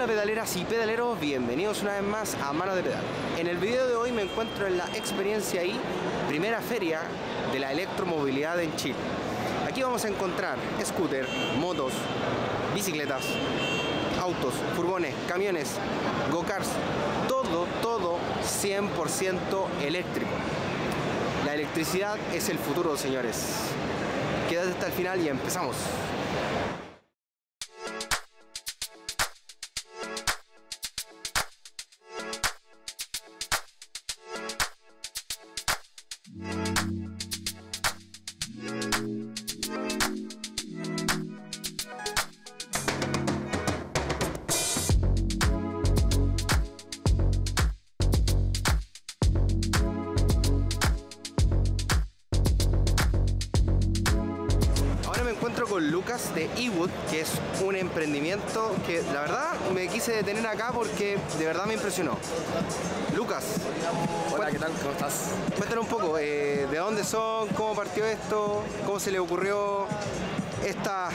Hola pedaleras y pedaleros, bienvenidos una vez más a Manos de Pedal. En el video de hoy me encuentro en la Experiencia I, primera feria de la electromovilidad en Chile. Aquí vamos a encontrar scooter, motos, bicicletas, autos, furgones, camiones, go-karts, todo 100% eléctrico. La electricidad es el futuro, señores. Quédate hasta el final y empezamos. Con Lucas de eWood, que es un emprendimiento que la verdad me quise detener acá porque de verdad me impresionó. Lucas, hola, ¿qué tal? ¿Cómo estás? Cuéntanos un poco, ¿de dónde son? ¿Cómo partió esto? ¿Cómo se le ocurrió esta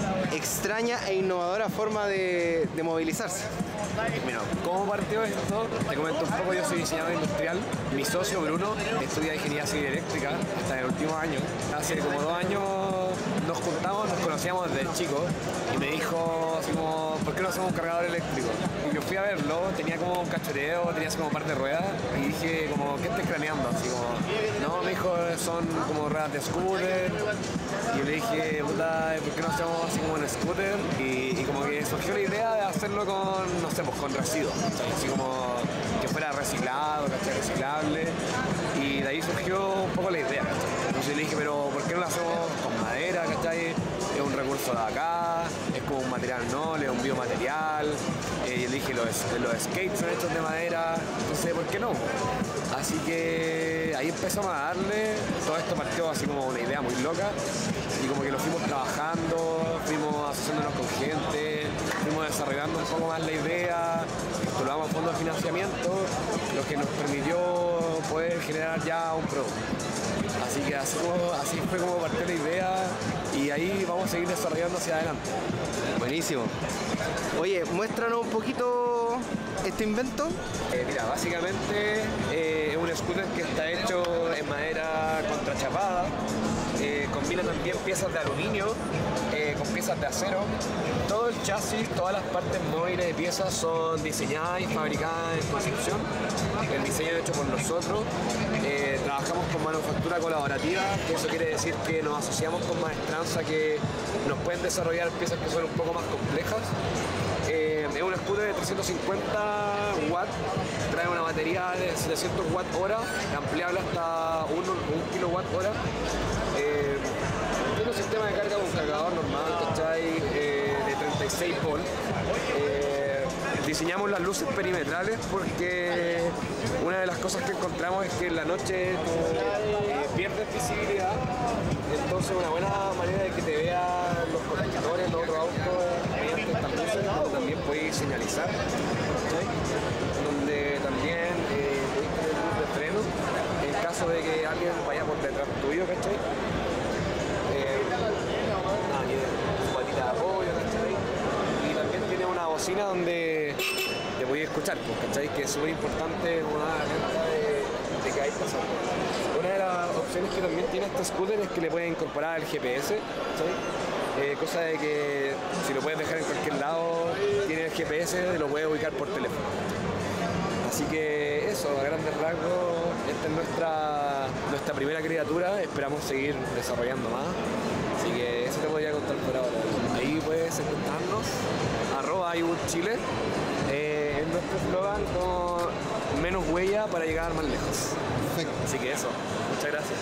extraña e innovadora forma de movilizarse? Mira, ¿cómo partió esto? Te comento un poco. Yo soy diseñador industrial. Mi socio Bruno estudia ingeniería civil eléctrica hasta el último año. Hace como 2 años nos juntamos, nos conocíamos desde chico y me dijo así como, ¿por qué no hacemos un cargador eléctrico? Y yo fui a verlo, tenía como un cachoreo, tenía así como un par de ruedas y dije como, ¿qué estás craneando? Así como, no, me dijo, son como ruedas de scooter. Y yo le dije, puta, ¿por qué no hacemos así como un scooter? Y como que surgió la idea de hacerlo con, no sé, pues con residuos, ¿cachai? Así como que fuera reciclado, ¿cachai? Reciclable. Y de ahí surgió un poco la idea, ¿cachai? Entonces le dije, pero ¿por qué no lo hacemos con madera, ¿cachai? Es un recurso de acá, es como un material noble, es un biomaterial. Y le dije, los skates son hechos de madera, entonces ¿por qué no? Así que ahí empezamos a darle. Todo esto partió así como una idea muy loca y como que lo fuimos trabajando, fuimos asociándonos con gente, fuimos desarrollando un poco más la idea, postulamos fondos de financiamiento, lo que nos permitió poder generar ya un producto. Así que así fue como partió la idea y ahí vamos a seguir desarrollando hacia adelante. Buenísimo. Oye, muéstranos un poquito este invento. Mira, básicamente es un scooter que está hecho en madera contrachapada. Combina también piezas de aluminio con piezas de acero. Todo el chasis, todas las partes móviles de piezas son diseñadas y fabricadas en construcción. El diseño es hecho por nosotros. Trabajamos con manufactura colaborativa, que eso quiere decir que nos asociamos con maestranza que nos pueden desarrollar piezas que son un poco más complejas. Es un scooter de 350 watts, trae una batería de 700 watt-hora, ampliable hasta 1 kWh. Tiene un sistema de carga con un cargador normal, ¿cachai? De 36 volts. Diseñamos las luces perimetrales porque una de las cosas que encontramos es que en la noche pierdes visibilidad, entonces una buena manera de que te vean los conductores, los otros autos mediante estas luces, donde también puedes señalizar, ¿sí? Donde también puedes tener luz de freno en caso de que alguien vaya por detrás tuyo, ¿cachai? Su patita de apoyo, ¿cachai? Y también tiene una bocina donde te podéis escuchar, ¿cachai? Que es súper importante una venta de que hay pasando. Una de las opciones que también tiene este scooter es que le puedes incorporar el GPS, ¿cachai? Cosa de que si lo puedes dejar en cualquier lado, tiene el GPS y lo puedes ubicar por teléfono. Así que eso, a grandes rasgos, esta es nuestra primera criatura, esperamos seguir desarrollando más. Así que eso te podría contar por ahora. Ahí puedes encontrarnos, @iWoodChile, en nuestro eslogan como menos huella para llegar más lejos. Perfecto. Así que eso, muchas gracias.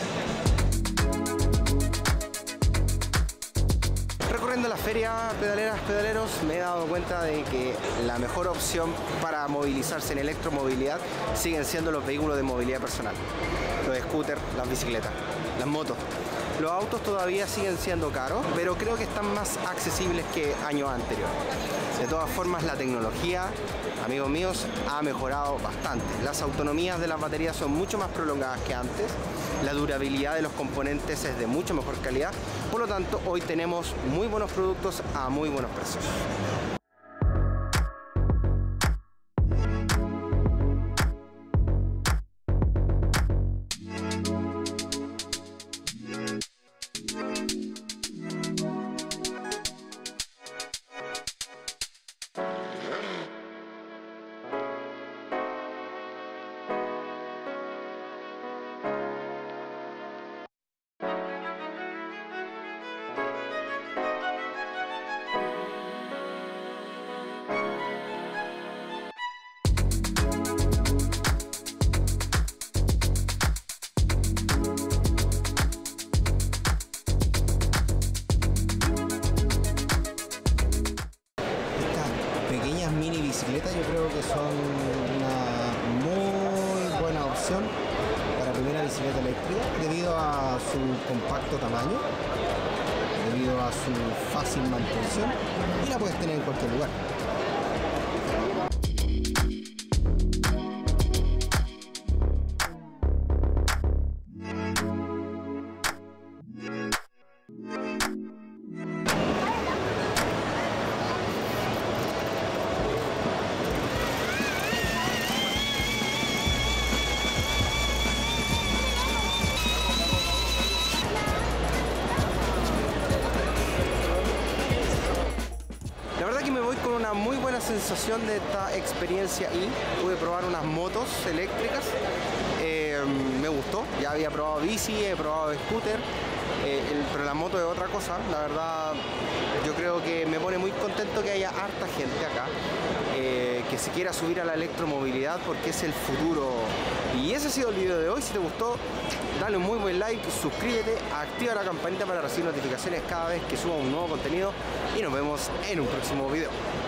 Recorriendo la feria, pedaleros, me he dado cuenta de que la mejor opción para movilizarse en electromovilidad siguen siendo los vehículos de movilidad personal. Los scooters, las bicicletas, las motos. Los autos todavía siguen siendo caros, pero creo que están más accesibles que años anteriores. De todas formas, la tecnología, amigos míos, ha mejorado bastante. Las autonomías de las baterías son mucho más prolongadas que antes. La durabilidad de los componentes es de mucho mejor calidad. Por lo tanto, hoy tenemos muy buenos productos a muy buenos precios. pequeñas mini bicicletas yo creo que son una muy buena opción para primera bicicleta eléctrica debido a su compacto tamaño, debido a su fácil mantención y la puedes tener en cualquier lugar. La verdad que me voy con una muy buena sensación de esta experiencia y pude probar unas motos eléctricas. Me gustó, ya había probado bici, he probado scooter, pero la moto es otra cosa. La verdad yo creo que me pone muy contento que haya harta gente acá que se quiera subir a la electromovilidad porque es el futuro. Y ese ha sido el video de hoy. Si te gustó, dale un muy buen like, suscríbete, activa la campanita para recibir notificaciones cada vez que suba un nuevo contenido y nos vemos en un próximo video.